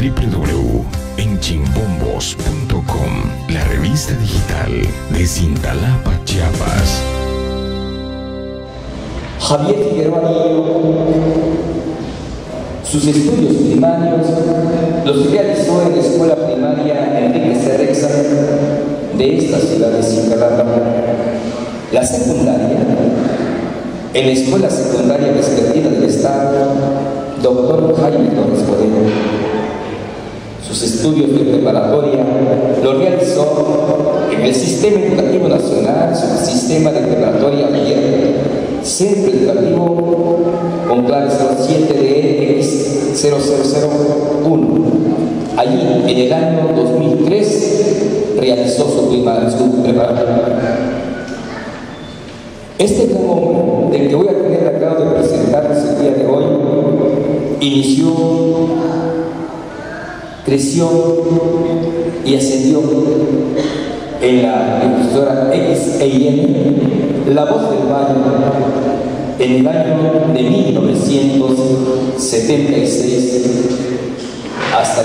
www.enchimbombos.com, la revista digital de Cintalapa, Chiapas. Javier Figueroa Niño, sus estudios primarios los realizó en la escuela primaria Enrique Cerexa de esta ciudad de Cintalapa. La secundaria en la Escuela Secundaria Vespertina del Estado, Dr. Jaime Torres Moreno. Sus estudios de preparatoria los realizó en el Sistema Educativo Nacional, su sistema de preparatoria abierta, Centro Educativo con clave 07 de X0001. Allí, en el año 2003, realizó su preparatoria. Este gran hombre, del que voy a tener el agrado de presentarles el día de hoy, inició, creció y ascendió en la emisora XEIN, La Voz del Valle, en el año de 1976 hasta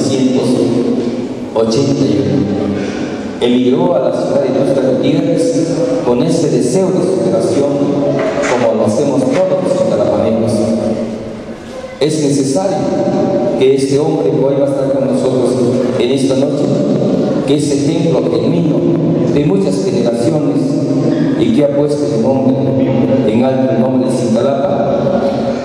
1981. Emigró a la ciudad de Tuxtla Gutiérrez con ese deseo de superación, como lo hacemos todos los cintalapaneños. Es necesario que este hombre que hoy va a estar con nosotros en esta noche, que es ejemplo genuino de muchas generaciones y que ha puesto el nombre en alto, el nombre de Cintalapa,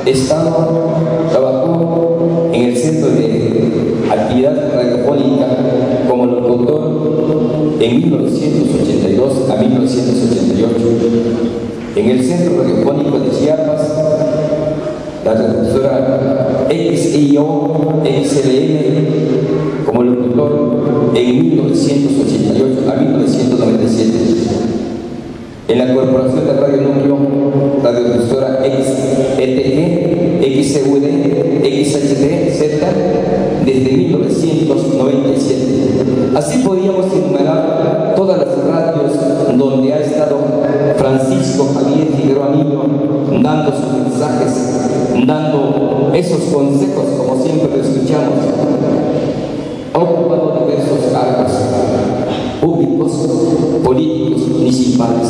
trabajó en el Centro de Actividad Radiofónica como locutor en 1982 a 1988. En el Centro Radiofónico de Chiapas, la televisora XIO XLN como locutor en 1988 a 1997. En la Corporación de Radio Núcleo, la televisora XETG, XUD, XHD, Z, desde 1997. Así podíamos enumerar todas las radios donde ha estado Francisco Javier Figueroa Niño dando sus mensajes, dando esos consejos, como siempre lo escuchamos. Ha ocupado diversos cargos públicos, políticos, municipales.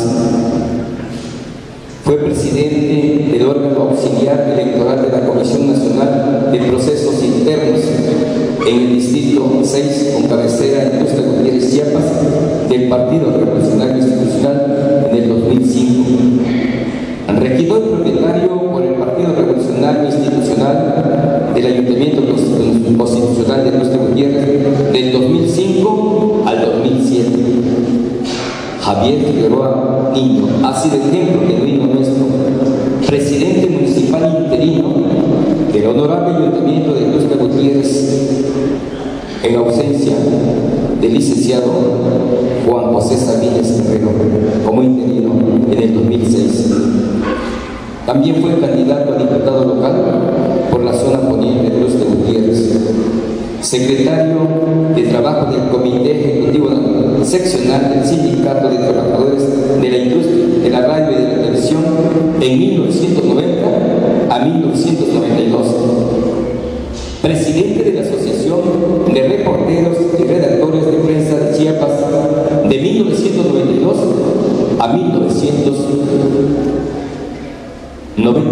Fue presidente del órgano auxiliar electoral de la Comisión Nacional de Procesos Internos en el Distrito 6, con cabecera en Tuxtla Gutiérrez, Chiapas, del Partido Revolucionario Institucional en el 2005. Regidor propietario por el Partido Revolucionario Institucional del Ayuntamiento Constitucional de Tuxtla Gutiérrez del 2005 al 2007. Javier Figueroa Niño ha sido ejemplo genuino nuestro, presidente municipal interino del Honorable Ayuntamiento de Tuxtla Gutiérrez, en ausencia del licenciado Juan José Sabines Guerrero como interino en el 2006. También fue candidato a diputado local por la zona poniente de Tuxtla Gutiérrez, secretario de Trabajo del Comité Ejecutivo Seccional del Sindicato de Trabajadores de la Industria de la Radio y de la Televisión en 1990 a 1992, presidente de la Asociación de Reporteros y Redactores de Prensa de Chiapas de 1992 a 1990,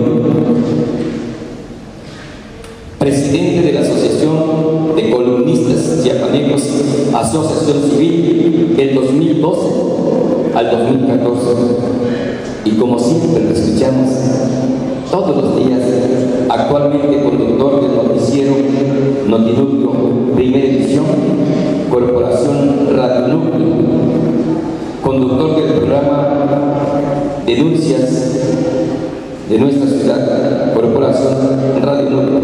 presidente de la Asociación de Columnistas Chiapanecos, Asociación Civil, del 2012 al 2014. Y como siempre lo escuchamos todos los días, actualmente conductor del noticiero Notinúcleo, primera edición, Corporación Radio Núcleo, conductor del programa Denuncias de nuestra ciudad, Corporación Radio Núcleo,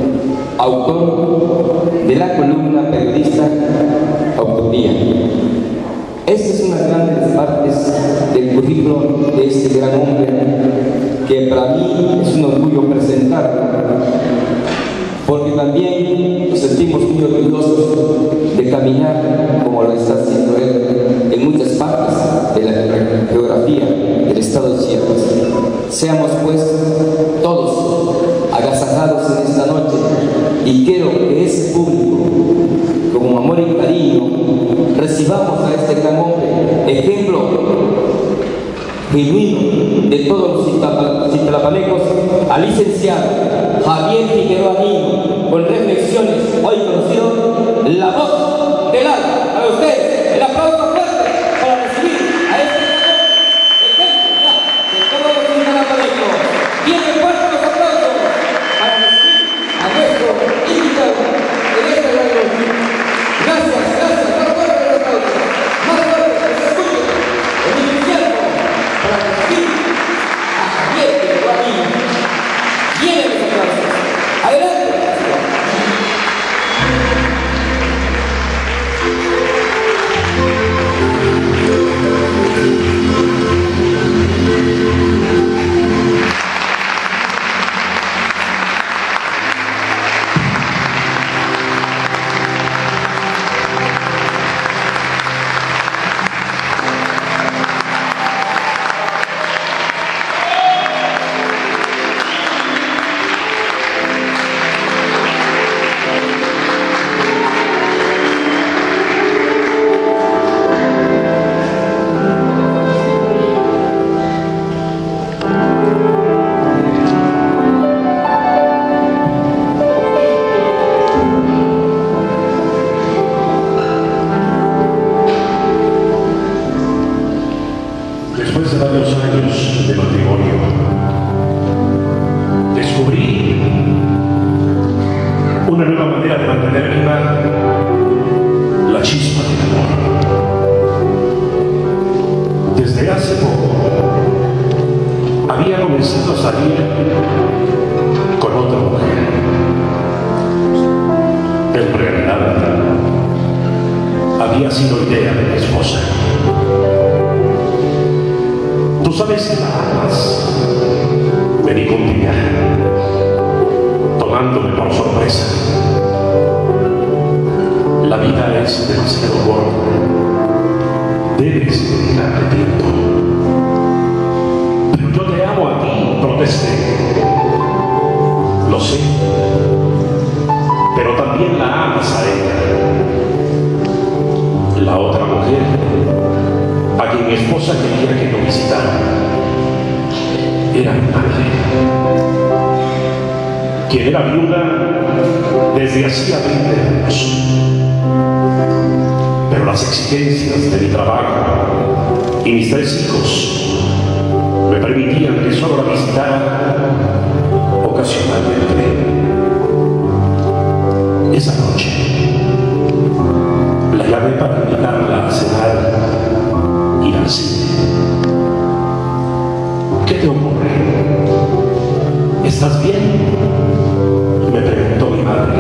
autor de la columna periodista Autopía. Esta es una de las grandes partes del currículo de este gran hombre, que para mí es un orgullo presentarlo, porque también nos sentimos muy orgullosos de caminar como lo está haciendo él en muchas partes de la geografía del estado de Chiapas. Seamos pues todos agasajados en esta noche, y quiero que ese público genuino de todos los citlapanecos, al licenciado Javier Figueroa Niño, con reflexiones hoy conocido, la voz del alma. Para ustedes, el aplauso fuerte para recibir a este ejemplo de todos los citlapanecos. Bien fuerte los aplausos para recibir a nuestro invitado en esta gran noche. Gracias, gracias, más fuerte los aplausos, más fuerte que se escuche el iniciado para recibir a Javier Figueroa Niño. Vienen los aplausos. Adelante. Después de varios años de matrimonio, descubrí una nueva manera de mantener viva la chispa del amor. Desde hace poco había comenzado a salir con otra mujer. En realidad, había sido idea de mi esposa. Tú sabes que la amas, me dijo un día, tomándome por sorpresa. La vida es demasiado corta, debes dedicarle tiempo. Pero yo te amo a ti, protesté. Lo sé, pero también la amas a ella. La otra mujer, a quien mi esposa quería que no visitara, era mi madre, quien era viuda desde hacía 20 años. Pero las exigencias de mi trabajo y mis 3 hijos me permitían que solo la visitara ocasionalmente. Esa noche la llamé para invitarla a cenar y al cine. ¿Qué te ocurre? ¿Estás bien?, me preguntó mi madre.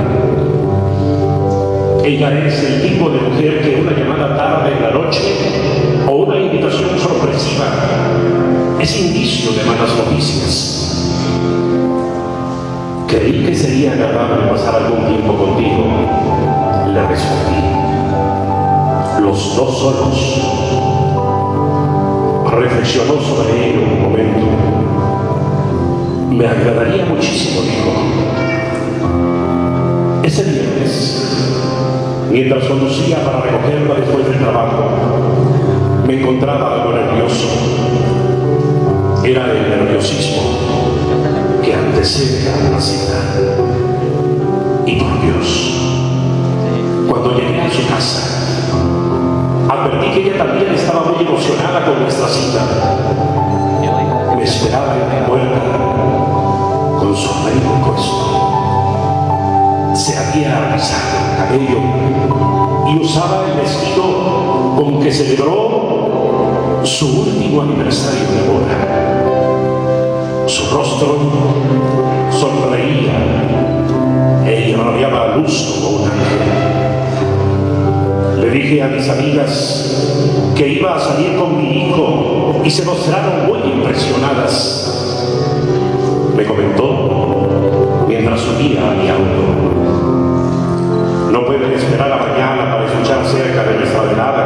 Ella es el tipo de mujer que una llamada tarde en la noche o una invitación sorpresiva es indicio de malas noticias. Creí que sería agradable pasar algún tiempo contigo, le respondí. Los dos solos. Reflexionó sobre ello un momento. Me agradaría muchísimo, dijo. Ese viernes, mientras conducía para recogerla después del trabajo, me encontraba algo nervioso. Era el nerviosismo que antecede a una cita. Y por Dios, cuando llegué a su casa, advertí que ella también estaba muy emocionada con nuestra cita. Me esperaba en la puerta con sombrero puesto. Se había alisado el cabello y usaba el vestido con que celebró su último aniversario de boda. Su rostro sonreía e irradiaba luz como un ángel. Le dije a mis amigas que iba a salir con mi hijo y se mostraron muy impresionadas. Me comentó mientras subía a mi auto. No pueden esperar a mañana para escuchar acerca de nuestra velada.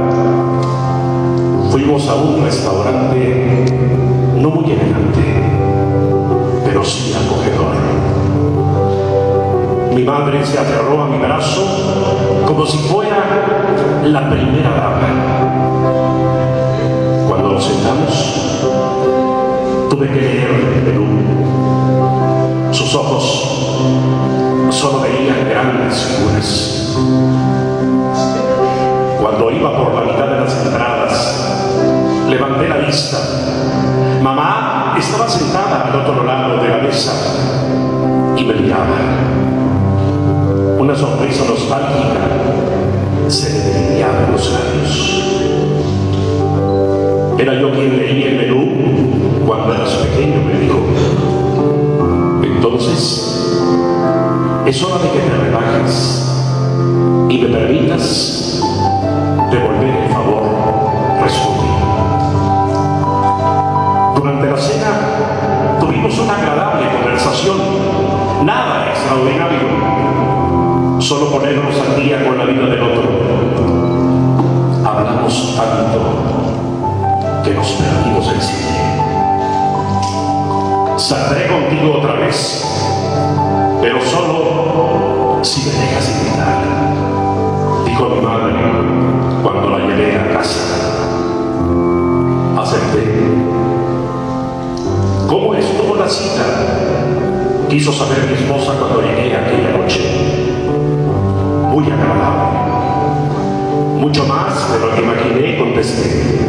Fuimos a un restaurante no muy elegante, pero sí acogedor. Mi madre se aferró a mi brazo como si fuera la primera dama. Cuando nos sentamos, tuve que leer el Perú. Sus ojos solo veían grandes figuras. Cuando iba por la mitad de las entradas, levanté la vista. Mamá estaba sentada al otro lado de la mesa y me miraba. Una sonrisa nostálgica se le delineaba en los labios. Era yo quien leía el menú cuando eras pequeño, me dijo. Entonces, es hora de que te rebajes y me permitas devolver el favor, respondí. Durante la cena tuvimos una agradable conversación, nada extraordinario, solo ponernos al día con la vida del otro. Hablamos tanto que nos perdimos el sitio. Saldré contigo otra vez, pero solo si me dejas invitar, dijo mi madre cuando la llevé a casa. Acepté. ¿Cómo estuvo la cita?, quiso saber mi esposa cuando llegué aquella noche. Muy agradable. Mucho más de lo que imaginé, contesté.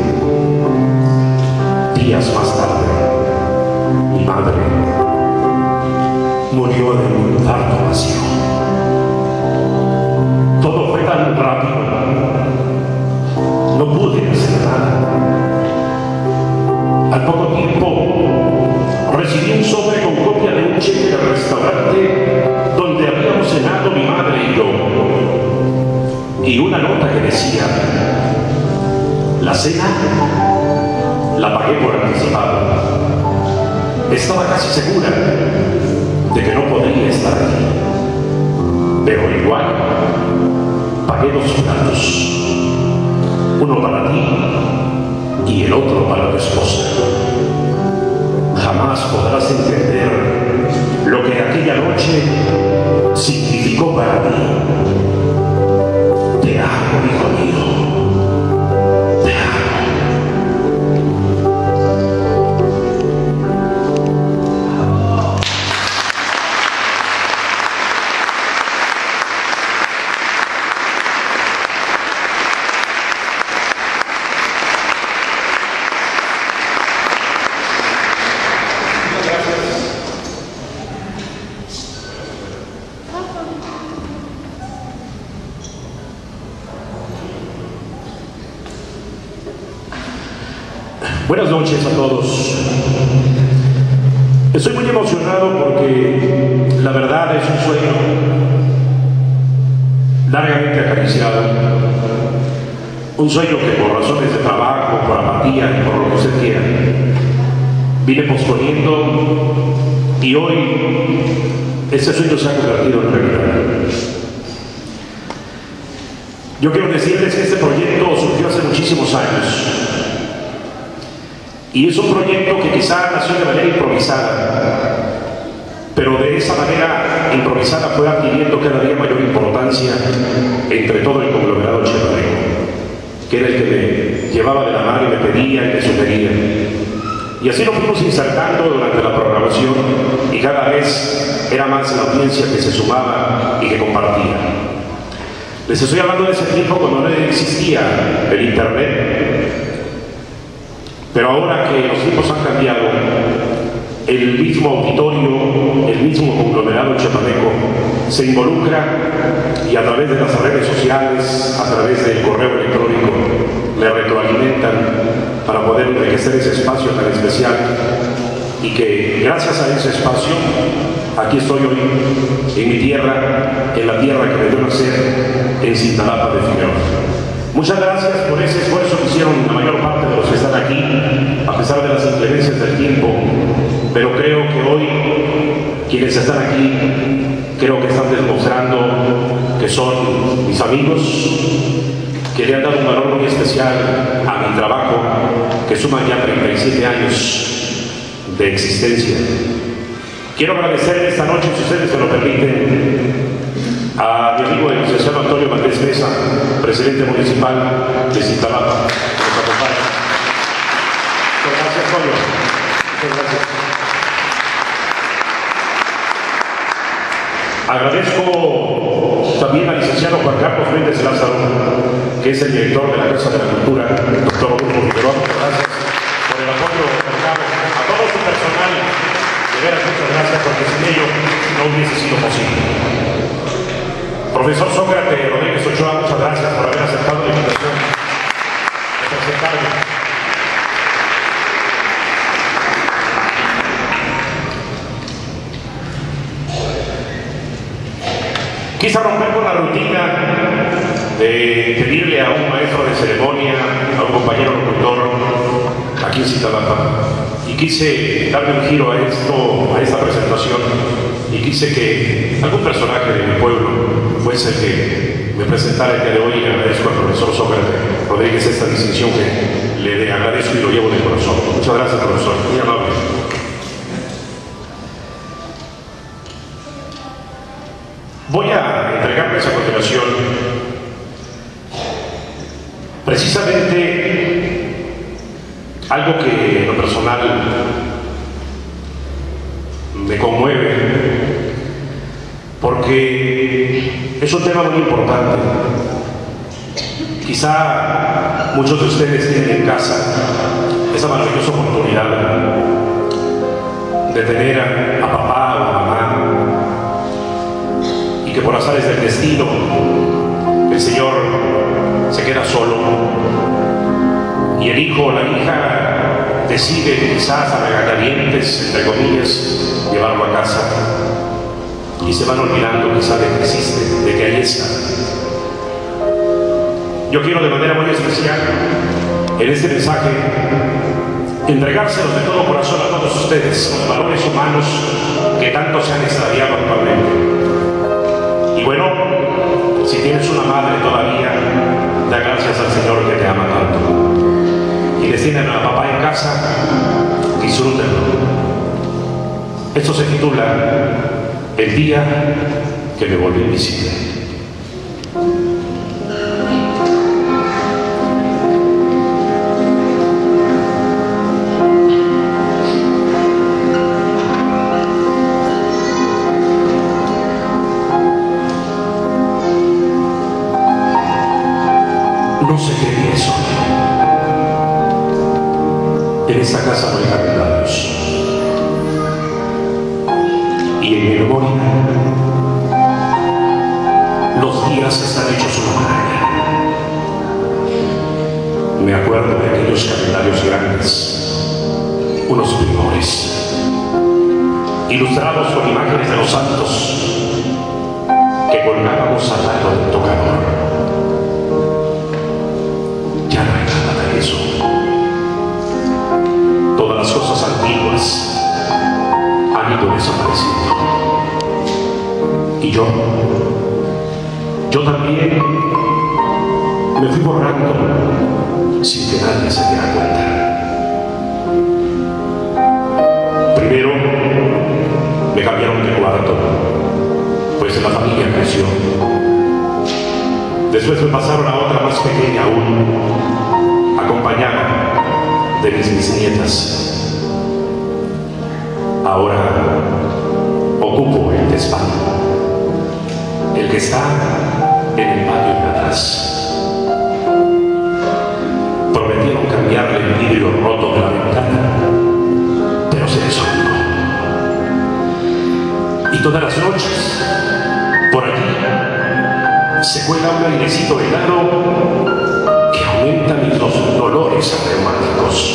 Días más tarde, mi madre murió de un infarto vacío. Todo fue tan rápido, no pude hacer nada. Al poco tiempo recibí un sobre con copia de un cheque del restaurante donde habíamos cenado mi madre y yo, y una nota que decía: la cena la pagué por anticipado. Estaba casi segura de que no podría estar aquí, pero igual pagué 2 platos, uno para ti y el otro para tu esposa. Jamás podrás entender lo que aquella noche significó para mí. Te amo, hijo mío, te amo. Buenas noches a todos. Estoy muy emocionado porque la verdad es un sueño largamente acariciado. Un sueño que por razones de trabajo, por apatía y por lo que usted quiera, vine posponiendo, y hoy ese sueño se ha convertido en realidad. Yo quiero decirles que este proyecto surgió hace muchísimos años. Y es un proyecto que quizá nació de manera improvisada, pero de esa manera improvisada fue adquiriendo cada día mayor importancia entre todo el conglomerado chiapaneco, que era el que me llevaba de la mano y me pedía y me sugería. Y así lo fuimos insertando durante la programación, y cada vez era más la audiencia que se sumaba y que compartía. Les estoy hablando de ese tiempo cuando no existía el internet. Pero ahora que los tiempos han cambiado, el mismo auditorio, el mismo conglomerado chiapaneco se involucra, y a través de las redes sociales, a través del correo electrónico, le retroalimentan para poder enriquecer ese espacio tan especial, y que gracias a ese espacio aquí estoy hoy en mi tierra, en la tierra que me dio nacer, en Cintalapa de Figueroa. Muchas gracias por ese esfuerzo que hicieron la mayor parte de los que están aquí, a pesar de las inclemencias del tiempo, pero creo que hoy quienes están aquí, creo que están demostrando que son mis amigos, que le han dado un valor muy especial a mi trabajo, que suman ya 37 años de existencia. Quiero agradecer esta noche, si ustedes me lo permiten, a mi amigo el licenciado Antonio Valdés Mesa, presidente municipal de Cintalapa, que nos acompaña. Gracias, Antonio. Agradezco también al licenciado Juan Carlos Méndez Lázaro, que es el director de la Casa de la Cultura, doctor Rodolfo Figueroa. Muchas gracias por el apoyo otorgado a todo su personal. De veras, muchas gracias, porque sin ello no hubiese sido posible. Profesor Sócrates Rodríguez Ochoa, muchas gracias por haber aceptado la invitación de presentarme. Quise romper con la rutina de pedirle a un maestro de ceremonia, a un compañero locutor aquí en Cintalapa, y quise darle un giro a esta presentación, y quise que algún personaje de mi pueblo fuese el que me presentara el día de hoy. Y agradezco al profesor Sócrates Rodríguez esta distinción que le agradezco y lo llevo de corazón. Muchas gracias, profesor, muy amable. Voy a entregarles a continuación precisamente algo que en lo personal me conmueve, porque es un tema muy importante. Quizá muchos de ustedes tienen en casa esa maravillosa oportunidad de tener a papá o a mamá, y que por azares del destino el Señor se queda solo, y el hijo o la hija decide, quizás a regañadientes, entre comillas, llevarlo a casa, y se van olvidando quizás de que existe, de que ahí está. Yo quiero de manera muy especial en este mensaje entregárselos de todo corazón a todos ustedes, los valores humanos que tanto se han extraviado actualmente. Y bueno, si tienes una madre todavía, da gracias al Señor que te ama tanto. Y les tienen a papá en casa, disfrútenlo. Esto se titula El día que me volví invisible. No sé qué pienso. En esta casa no hay calendarios. Y en mi memoria, los días están hechos una maraña. Me acuerdo de aquellos calendarios grandes, unos primores, ilustrados con imágenes de los santos que colgábamos al lado del tocador. Ya no hay nada de eso. Todas las cosas antiguas han ido desapareciendo. Y yo también me fui borrando sin que nadie se diera cuenta. Primero me cambiaron de cuarto, pues la familia creció. Después me pasaron a otra más pequeña aún, acompañada de mis bisnietas. Ahora ocupo el desván, el que está en el patio de atrás. Prometieron cambiarle el vidrio roto de la ventana, pero se desolvidó. Y todas las noches, por allí, se cuela un airecito helado que aumenta mis dolores reumáticos.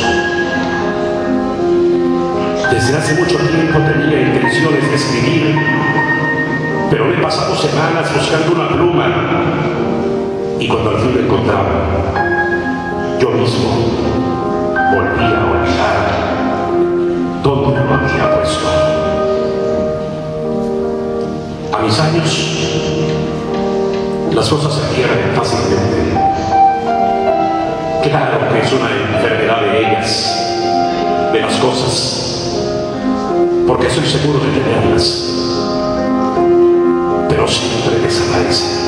Desde hace mucho tiempo tenía intenciones de escribir, pero me he pasado semanas buscando una pluma, y cuando al fin lo encontraba, yo mismo volvía a olvidar dónde lo había puesto. A mis años, las cosas se pierden fácilmente. Claro que es una enfermedad de ellas, de las cosas, porque soy seguro de tenerlas, pero siempre desaparecen.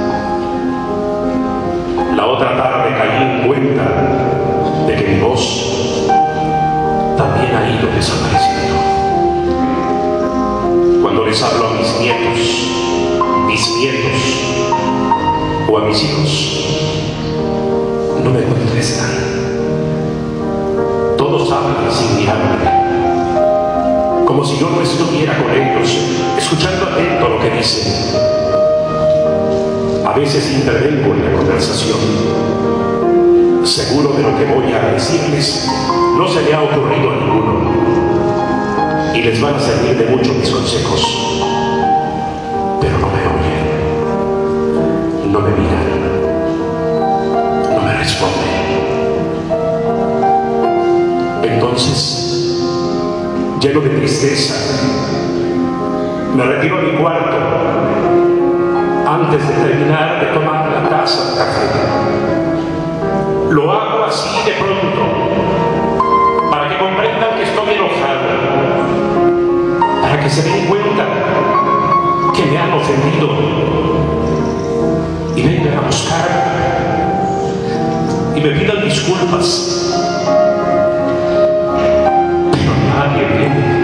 La otra tarde caí en cuenta de que mi voz también ha ido desapareciendo. nietos o a mis hijos, no me contestan. Todos hablan sin mirarme, como si yo no estuviera con ellos, escuchando atento lo que dicen. A veces intervengo en la conversación, seguro de lo que voy a decirles no se le ha ocurrido a ninguno, y les van a servir de mucho mis consejos, pero no me oyen, no me miran, no me responden. Entonces, lleno de tristeza, me retiro a mi cuarto antes de terminar de tomar la taza de café. Lo hago así de pronto, para que comprendan que estoy enojado, para que se den cuenta que me han ofendido y vengan a buscar y me pidan disculpas. Pero nadie viene.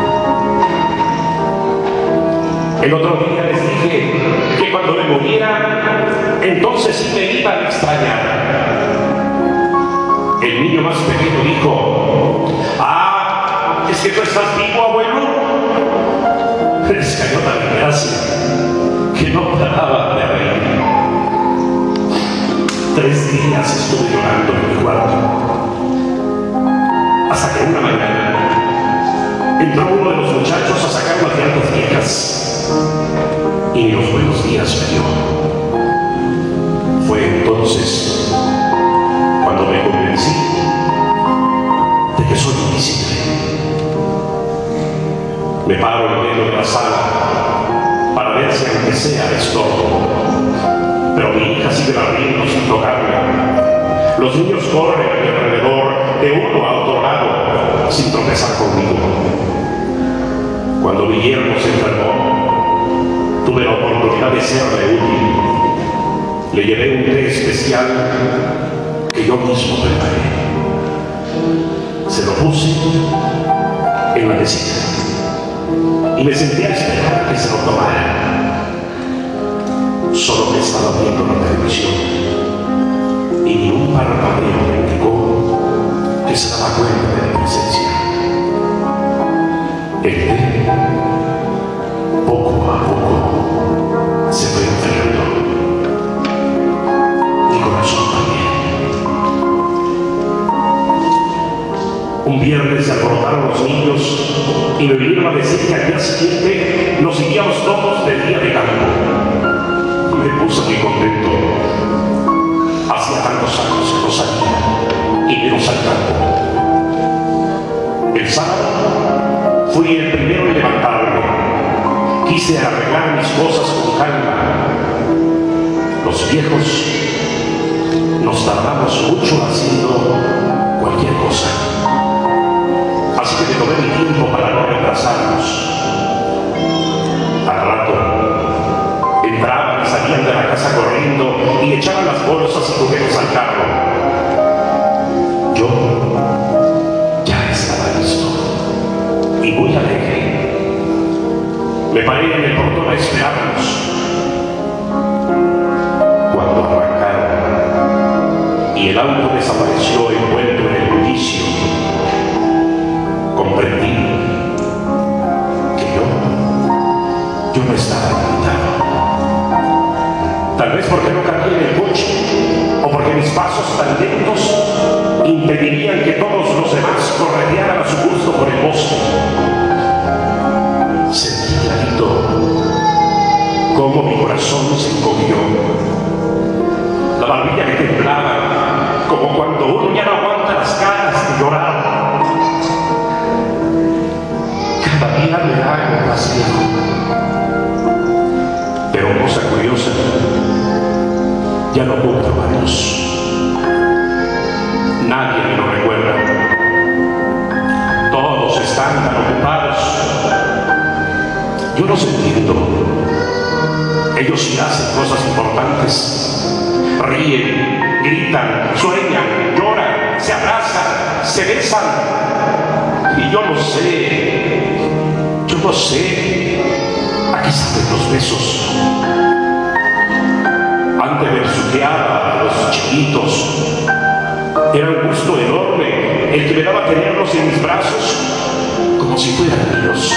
El otro día les dije que cuando me muriera, entonces sí me iban a extrañar. El niño más pequeño dijo: ah, es que tú estás vivo, abuelo. Les cayó tan gracia que no paraba de reír. 3 días estuve llorando en mi cuarto, hasta que una mañana entró uno de los muchachos a sacar las llantas viejas y ni los buenos días me dio. Fue entonces cuando me convencí de que soy invisible. Me paro en medio de la sala para ver si aunque sea estorbo, pero mi hija sigue barriendo sin tocarme. Los niños corren a mi alrededor de uno a otro lado sin tropezar conmigo. Cuando mi yerno se enfermó, tuve la oportunidad de serle útil. Le llevé un té especial que yo mismo preparé. Se lo puse en la mesita y me senté a esperar que se lo tomara. Solo me estaba viendo la televisión y ni un parpadeo me indicó que se daba cuenta de mi presencia. El té, poco a poco, se fue enfriando. Mi corazón también. Un viernes se alborotaron los niños y me vinieron a decir que al día siguiente nos iríamos todos de día de campo. Me puse muy contento. Hacía tantos años que no salía y menos al campo. El sábado fui el primero en levantarme. Quise arreglar mis cosas con calma. Los viejos nos tardamos mucho haciendo cualquier cosa. Así que me tomé mi tiempo para no retrasarnos. Al rato, entraban y salían de la casa corriendo y echaban las bolsas y juguetes al carro. Yo ya estaba listo y muy alegre. Me paré en el portón a esperarnos. Cuando arrancaron y el auto desapareció envuelto en el bullicio, comprendí que yo no estaba invitado. Tal vez porque no cambié en el coche o porque mis pasos tan lentos impedirían que todos los demás corretearan a su gusto por el bosque. Sentí clarito cómo mi corazón se encogió. La barbilla me temblaba, como cuando uno ya no aguanta las ganas de llorar. Cada día me hago más viejo. Pero cosa curiosa, ya no cumplo años. Nadie me lo recuerda. Todos están tan ocupados. Yo los entiendo. Ellos sí hacen cosas importantes. Ríen, gritan, sueñan, lloran, se abrazan, se besan. Y yo no sé. Aquí salen los besos. cuidaba de los chiquitos. Era un gusto enorme el que me daba tenerlos en mis brazos como si fueran míos.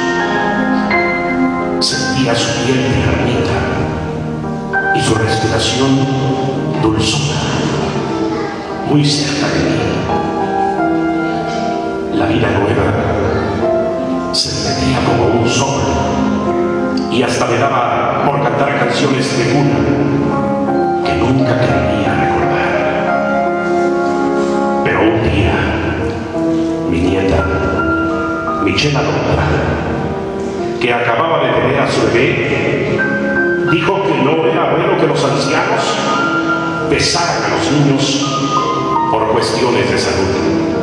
Sentía su piel tiernita y su respiración dulzura muy cerca de mí. La vida nueva se metía como un sol y hasta me daba por cantar canciones de cuna que nunca creía recordar. Pero un día, mi nieta, Michela Londra, que acababa de tener a su bebé, dijo que no era bueno que los ancianos besaran a los niños por cuestiones de salud.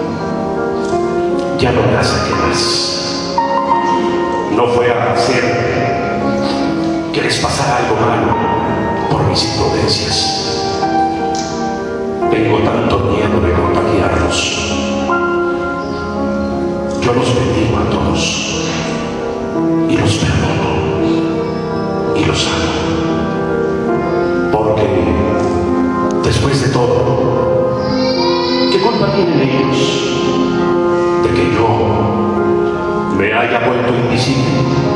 Ya no me saqué más. No fue a hacer que les pasara algo malo por mis imprudencias. Tengo tanto miedo de contagiarlos. Yo los bendigo a todos y los perdono y los amo, porque después de todo, ¿qué culpa tienen ellos de que yo me haya vuelto invisible?